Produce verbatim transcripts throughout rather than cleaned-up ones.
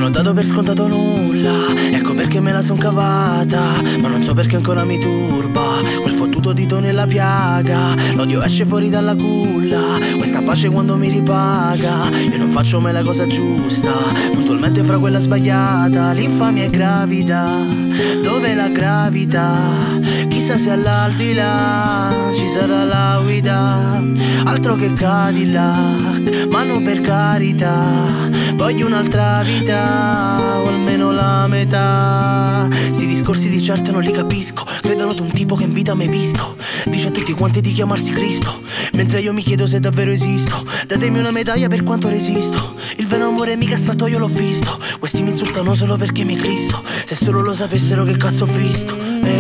ho dato per scontato nulla, ecco perché me la son cavata. Ma non so perché ancora mi turba quel fottuto dito nella piaga. L'odio esce fuori dalla culla, questa pace quando mi ripaga. Io non faccio mai la cosa giusta, puntualmente fra quella sbagliata. L'infamia è gravida, dove la gravità? Chissà se all'aldilà ci sarà la guida. Altro che Cadillac, ma non per carità. Voglio un'altra vita, o almeno la metà. Sti discorsi di certo non li capisco, credono ad un tipo che in vita mai visto. Dice a tutti quanti di chiamarsi Cristo, mentre io mi chiedo se davvero esisto. Datemi una medaglia per quanto resisto, il vero amore mica astratto io l'ho visto. Questi mi insultano solo perché mi eclisso, se solo lo sapessero che cazzo ho visto.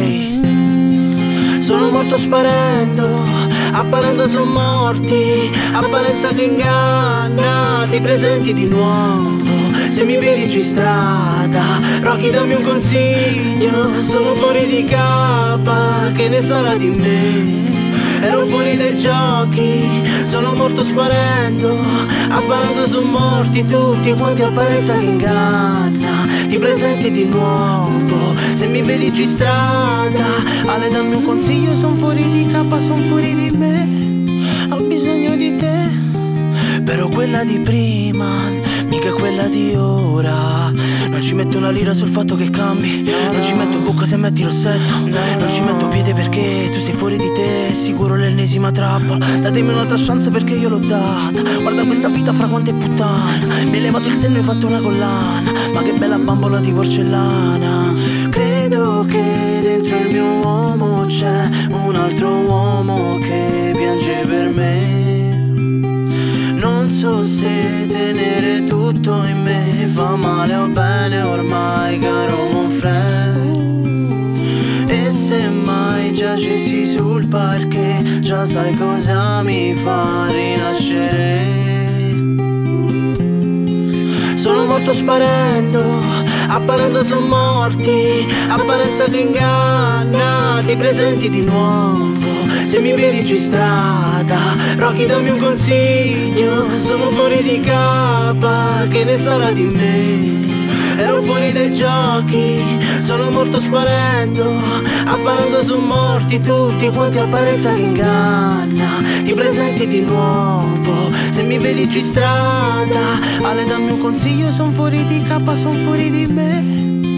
Ehi, sono morto sparendo, apparendo son morti, apparenza che inganna. Ti presenti di nuovo, se mi vedi giù in strada. Rocky dammi un consiglio, sono fuori di capa, che ne sarà di me? Ero fuori dai giochi, sono morto sparendo, apparendo son morti tutti quanti, apparenza che inganna. Ti presenti di nuovo, se mi vedi giù in strada. Ale dammi un consiglio, son fuori di capa, son fuori di me. Ho bisogno di te, però quella di prima, mica quella di ora. Non ci metto una lira sul fatto che cambi, non ci metto bocca se metti rossetto, non ci metto piede perché tu sei fuori di te, sicuro l'ennesima trappola. Datemi un'altra chance perché io l'ho data. Guarda questa vita fra quante puttane, mi hai levato il senno e hai fatto una collana. Ma che bella bambola di porcellana. Credo che dentro il mio uomo c'è un altro uomo che piange per me. Non so se tenere tutto in me fa male o bene ormai, caro Monfred. E se mai giacessi sul parquet, già sai cosa mi fa rinascere. Sono morto sparendo, apparendo son morti, apparenza che inganna. Ti presenti di nuovo, se mi vedi giù in strada. Rocky dammi un consiglio, sono fuori di capa, che ne sarà di me? Ero fuori dai giochi, sono morto sparendo, apparendo son morti tutti quanti, apparenza che inganna. Ti presenti di nuovo, se mi vedi giù in strada. Ale dammi un consiglio, son fuori di capa, son fuori di me.